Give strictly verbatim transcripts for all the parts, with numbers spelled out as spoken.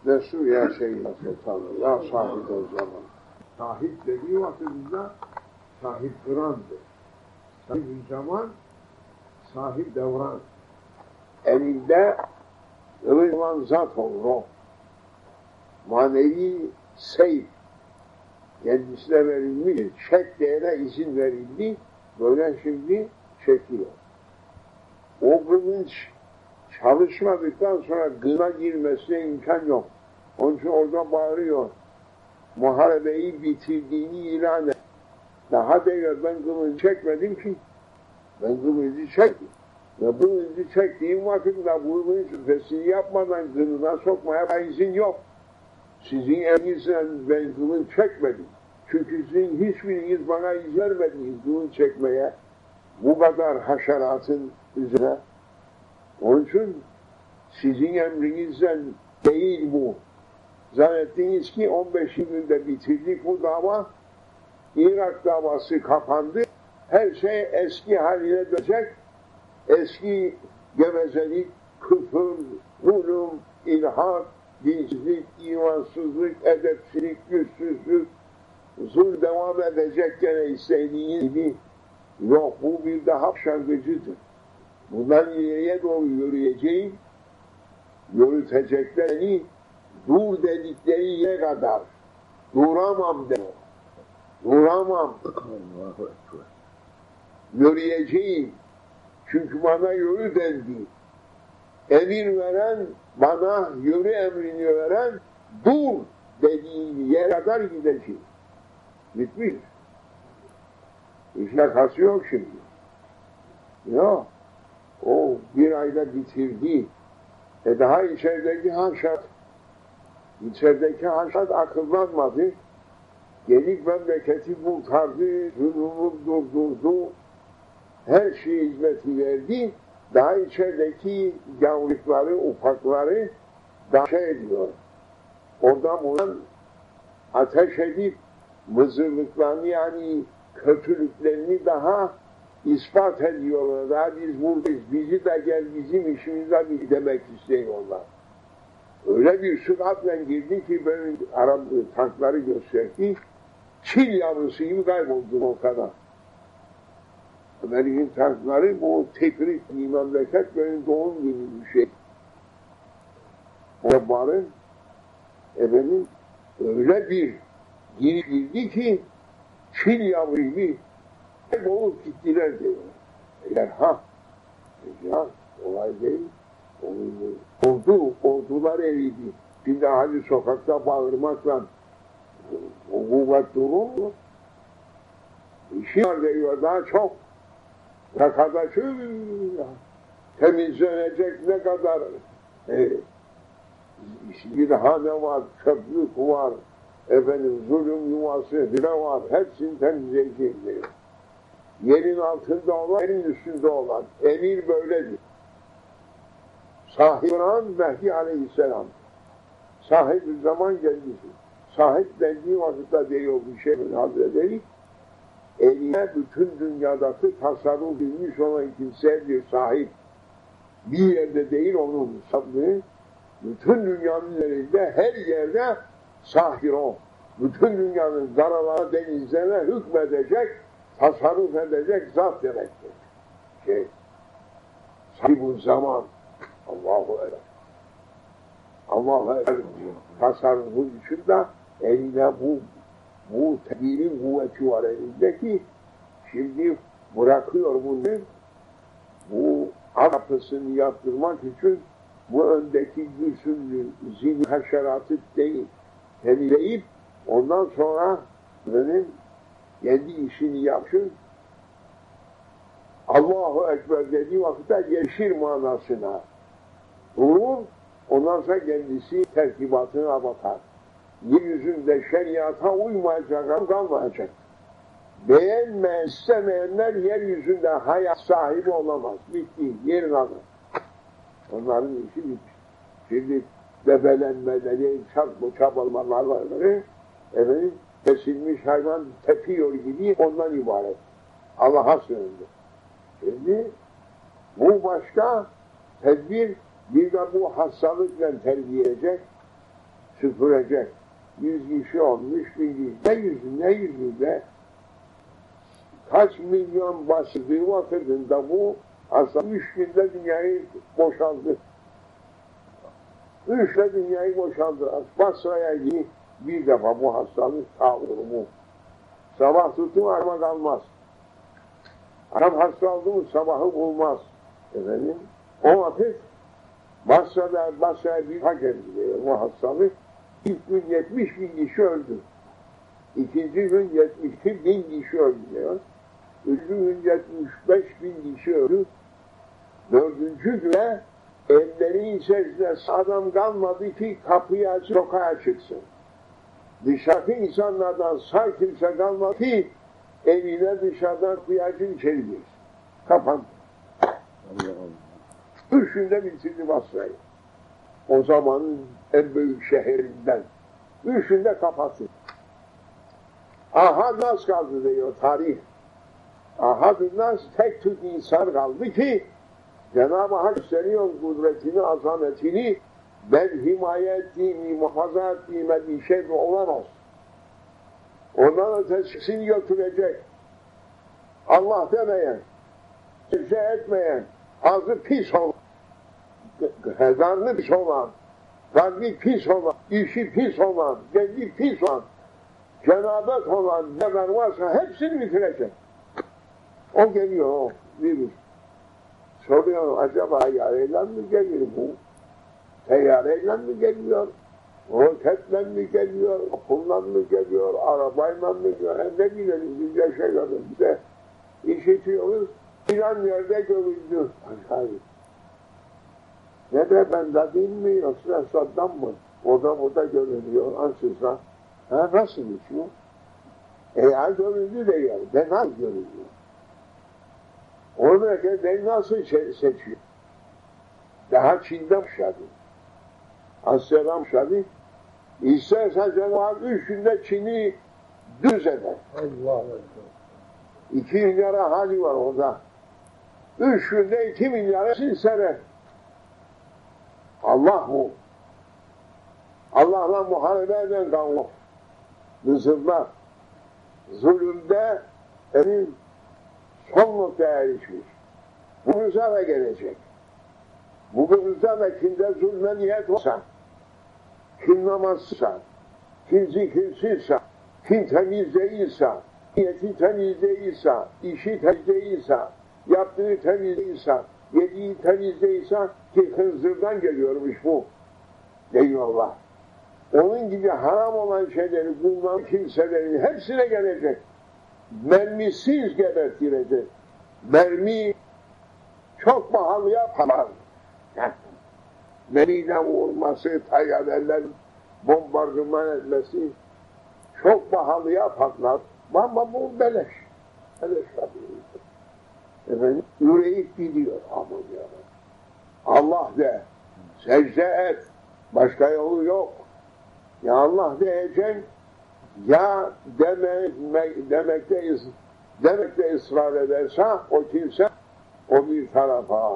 Resul ya Seyyidina Sultanı, ya sahip o zaman. Sahip dediği vakitinde sahip Kur'an'dır. Sahip zaman, sahip devran. Elinde ılık olan zat olur o. Manevi seyf kendisine verilmiş, çekmeyene izin verildi, böyle şimdi çekiyor. O kılınç çalışmadıktan sonra gına girmesine imkan yok. Onun için orada bağırıyor. Muharebeyi bitirdiğini ilan et. Daha diyor ben kılıncı çekmedim ki. Ben kılıncı çektim. Ve bu kılıncı çektiğim vakitte bu kılıncı fesini yapmadan kılına sokmaya izin yok. Sizin elinizden ben kılınç çekmedim. Çünkü sizin hiçbiriniz bana izin vermediniz kılınç çekmeye. Bu kadar haşeratın üzerine. Onun için sizin emrinizden değil bu. Zannettiniz ki on beş günde bitirdik bu dava. Irak davası kapandı. Her şey eski haline dönecek. Eski gevezelik, küfür, zulüm, ilhat, dinsizlik, imansızlık, edepsizlik, güçsüzlük, zul devam edecek gene istediğiniz gibi. Yok, bu bir daha başlangıcıdır. Bundan ileriye doğru yürüyeceğim, yürüteceklerini dur dedikleri yere kadar duramam de. Duramam. Yürüyeceğim. Çünkü bana yürü dendi. Emir veren, bana yürü emrini veren, dur dediği yere kadar gideceğim. Bitmiş. İşlakası yok şimdi. Yok. O bir ayda bitirdi. E daha içerideki haşat, içerideki haşat akıllanmadı. Gelip memleketi kurtardı, zulümü durdurdu, her şeye hizmeti verdi. Daha içerideki yavruları, ufakları daha şey ediyor. Oradan buradan ateş edip mızırlıklarını yani kötülüklerini daha ispat ediyorlar. Daha biz buradayız, bizi de gel bizim işimize bir demek istiyorlar. Öyle bir süratle girdi ki böyle Arap tankları gösterdi. Çil yavrusu gibi kayboldu o kadar. Amerikan tankları bu tekrik bir memleket böyle doğum gibi bir şey. O barın efendim öyle bir giri girdi ki çil yavru gibi kaybolup gittiler diyor. Eğer ha ya olay değil. Ordu, ordular eriydi. Şimdi hadi sokakta bağırmakla o kuvvet durur mu? İşi var diyor daha çok. Ne kadar şu temizlenecek ne kadar e, bir hane var, çöplük var, efendim zulüm yuvası bile var. Hepsini temizleyecek diyor. Yerin altında olan, yerin üstünde olan. Emir böyledir. Sahip Kur'an Mehdi Aleyhisselam. Sahip zaman kendisi. Sahip dendiği vakitte diyor bir şey Hazretleri. Eline bütün dünyadaki tasarruf bilmiş olan kimseye bir sahip. Bir yerde değil onun sahibi. Bütün dünyanın üzerinde her yerde sahip o. Bütün dünyanın daralara, denizlerine hükmedecek, tasarruf edecek zat demektir. Şey, sahib-ı zaman. Allahu Ekber. Allahu Ekber. Tasarrufu için de eline bu bu tedbirin kuvveti var elindeki. Şimdi bırakıyor bunu. Bu kapısını yaptırmak için bu öndeki güçsüzlüğü, zihni haşeratı değil, temizleyip ondan sonra benim kendi işini yapsın. Allahu Ekber dediği vakitte yeşil manasına vurur, ondan sonra kendisi terkibatına bakar. Yeryüzünde şeriata uymayacak, kalmayacak. Beğenmeyen, istemeyenler yeryüzünde hayat sahibi olamaz. Bitti, yerin adı. Onların işi bitmiş. Şimdi bebelenmeleri, çabalamalar var. Efendim, kesilmiş hayvan tepiyor gibi ondan ibaret. Allah'a sığındı. Şimdi bu başka tedbir, bir de bu hastalıkla terbiye edecek. süpürecek. Yüz kişi olmuş, bin kişi. Ne yüzü, ne yüzü be? Kaç milyon başladığı vakitinde bu aslında üç günde dünyayı boşaldı. Üçle dünyayı boşaldı. Basra'ya gidip bir defa bu hastalık tavrımı. Sabah tutun arma kalmaz. Adam hasta oldu mu sabahı bulmaz. Efendim, o vakit Basra'da, Basra'ya bir hak ediliyor bu hastalık. İlk gün yetmiş bin kişi öldü. İkinci gün yetmiş iki bin kişi öldü. Üçüncü gün yetmiş beş bin kişi öldü. Dördüncü güne evlerin içerisinde adam kalmadı ki kapıyı açıp sokağa çıksın. Dışarıdaki insanlardan sağ kimse kalmadı ki evine dışarıdan kapıyı açıp içeri girsin. Kapandı. Üç günde bitirdi Basra'yı. O zamanın en büyük şehrinden. Üç günde kapattı. Ahad nas kaldı diyor tarih. Ahad nas tek tük insan kaldı ki Cenab-ı Hak gösteriyor kudretini, azametini, ben himaye ettiğimi, muhafaza ettiğime bir şey olamaz. Ondan ötesini götürecek. Allah demeyen, secde etmeyen, ağzı pis olan, hezarlı pis olan, kalbi pis olan, işi pis olan, kendi pis olan, cenabet olan ne kadar varsa hepsini bitirecek. O geliyor, o virüs. Soruyor, acaba teyyareyle mi geliyor bu? Teyyareyle mi geliyor? Roketle mi geliyor? Okulla mı geliyor? Arabayla mı geliyor? E ne bilelim biz yaşayalım. Bize işitiyoruz. İran yerde görüldü. Hayır. Ne de ben de değil mi? Yoksa Saddam mı? O da burada görülüyor. Ansızdan. Ha nasıl geçiyor? E ya görüldü de yani. De nasıl görülüyor? Oradaki beni nasıl seçiyor? Daha Çin'de başladı. Asya'dan başladı. İstersen Cenab-ı Hak üç günde Çin'i düz eder. Allah Allah. İki milyara hali var orada. Üç günde iki milyara silseler. Allah bu. Allah'la muharebe eden kavga. Mısır'da zulümde emin son noktaya erişmiş. Bu rıza gelecek. Bu rıza ve kimde zulme niyet olsa, kim namazsızsa, kim zikirsizse, kim temiz değilse, niyeti temiz değilse, işi temiz değilse, yaptığı temiz değilse, yediği temiz değilse ki hınzırdan geliyormuş bu. Eyvallah. Onun gibi haram olan şeyleri bulunan kimselerin hepsine gelecek. Mermisiz gebertilecek. Mermi çok pahalıya pahalı. Mermiyle vurması, tayyareler bombardıman etmesi çok pahalıya patlar. Ama bu beleş. Beleş tabii. Efendim, yüreği gidiyor. Aman ya. Allah de, secde et. Başka yolu yok. Ya Allah diyeceksin, ya demek, demekte, demekte ısrar ederse o kimse o bir tarafa,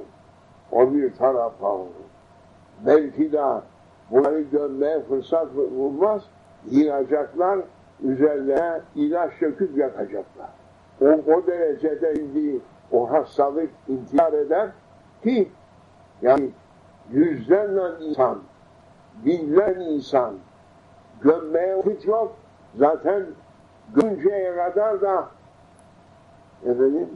o bir tarafa. Belki de bunları görmeye fırsat bulmaz, yığacaklar, üzerine ilaç döküp yakacaklar. O, o derecede şimdi o hastalık intihar eder ki, yani yüzlerle insan, binlerce insan gömmeye vakit yok. Zaten gömünceye kadar da efendim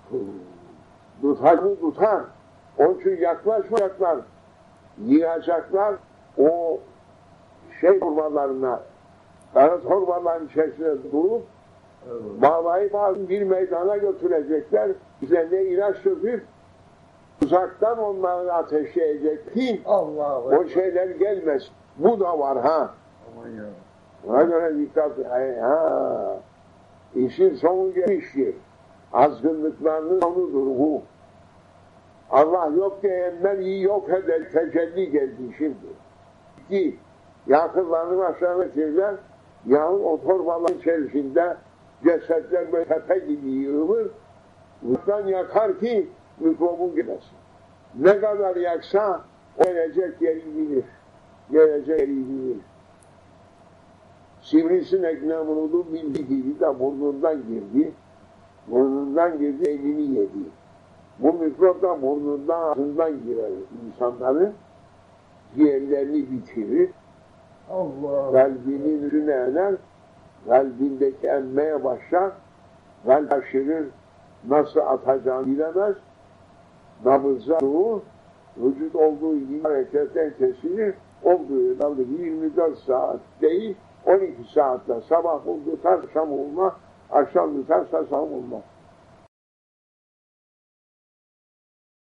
tutar mı tutar. Onun için yaklaşmayacaklar. Yiyecekler o şey torbalarına, kara torbaların içerisinde durup bağlayıp bir meydana götürecekler. Üzerine ilaç döküp uzaktan onları ateşleyecek ki Allah o Allah. Şeyler gelmez. Bu da var ha. Aman ya. Buna göre dikkat. Ha. İşin sonu gelmiştir. Azgınlıklarının sonudur bu. Allah yok diyenler iyi yok eder. Tecelli geldi şimdi. Ki yakınlarını aşağı verirler. Yağın o torbaların içerisinde cesetler böyle tepe gibi yığılır. Buradan yakar ki mikrobun gidesin. Ne kadar yaksa o gelecek yeri bilir. gelecek bilir. Sivrisinek ne vuruldu bildi gibi de burnundan girdi. Burnundan girdi, elini yedi. Bu mikrop da burnundan, ağzından girer insanların. Ciğerlerini bitirir. Allah. Kalbinin üstüne ener. Kalbindeki emmeye başlar. Kalp aşırır. Nasıl atacağını bilemez. Nabızda doğu. Vücut olduğu gibi hareketten kesilir. Olduğu dalga yirmi dört saat değil, on iki saatte sabah tutar, akşam olmaz, akşam tutarsa sabah olmaz.